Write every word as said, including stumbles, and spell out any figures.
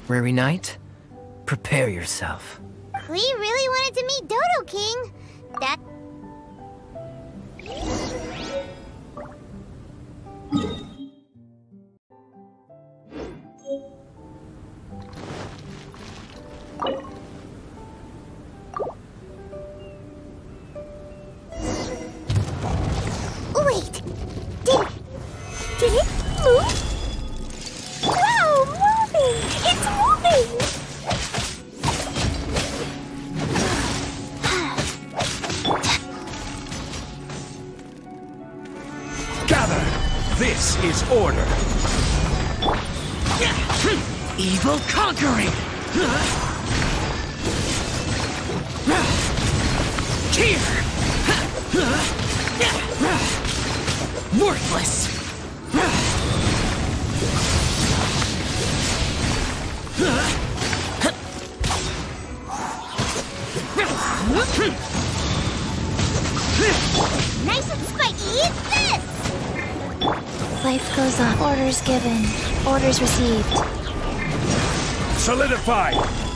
Weary Knight, prepare yourself. Klee really wanted to meet Dodo King. That... Wait! Did... Did it move? Wow, moving! It's moving! Gather! This is order! Evil conquering! Here! Worthless! Nice and spiky, it's this! Life goes on. Orders given. Orders received. Solidify!